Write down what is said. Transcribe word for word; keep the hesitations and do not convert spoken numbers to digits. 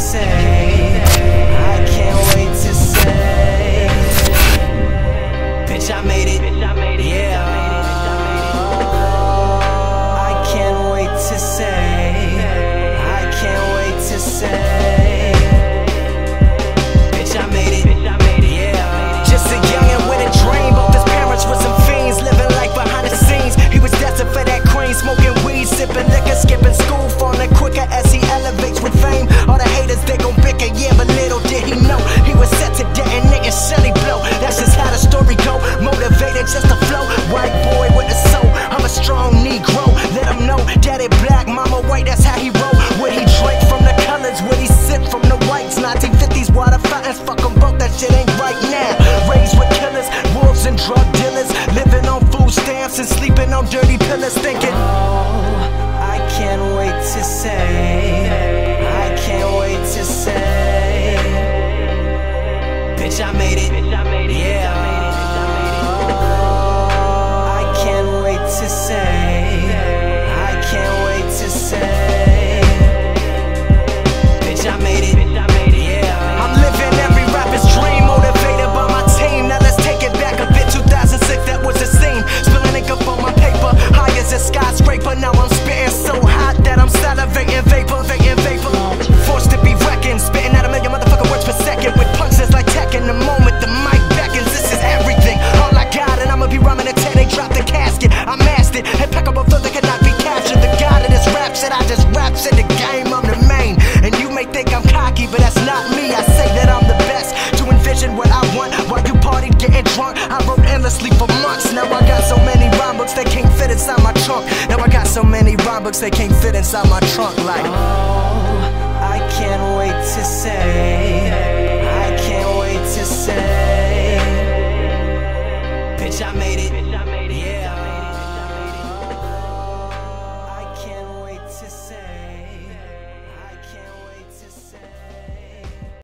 say, I can't wait to say, bitch, I made it, yeah. I can't wait to say, I can't wait to say, bitch, I made it, yeah. Just a youngin' with a dream, both his parents were some fiends, living life behind the scenes. He was destined for that cream, smoking weed, sipping liquor, skipping school, falling quicker as he elevates with fame. All the haters, they gon' bicker, yeah, but little did he know he was set to detonate and surely blow. That's just how the story go, motivated just to flow. White boy with the soul of a strong Negro. Let him know, daddy black, mama white, that's how he roll. Would he drink from the colors, would he sip from the whites? nineteen fifties water fountains, fuck them both, that shit ain't right now. Raised with killers, wolves and drug dealers, living on food stamps and sleeping on dirty pillows, thinking, oh, I can't wait to say, I can't wait to say, bitch, I made it, yeah. I can't wait to say, I can't wait to say, bitch, I made it, yeah. I'm living every rapper's dream, motivated by my team. Now let's take it back a bit, two thousand six, that was the scene. Spilling ink up on my paper, high as a skyscraper. Now I'm spitting so hot that I'm salivating vapor, vating vapor. Forced to be reckoned, spitting out a million motherfucking words per second, with punches like Tekken. The moment the mic beckons, this is everything, all I got, and I'ma be rhyming until they drop the casket. I mastered impeccable flow that cannot be captured. The god of this rap shit, I just rap shit. The game, I'm the main, and you may think I'm cocky, but that's not me. I say that I'm the best to envision what I want while you party getting drunk. I wrote endlessly for months. Now I got so many rhyme books they can't fit inside my trunk. Now I got so many rhyme books they can't fit inside my trunk. Like, oh, I can't wait to say, I can't wait to say, bitch, I made it, yeah.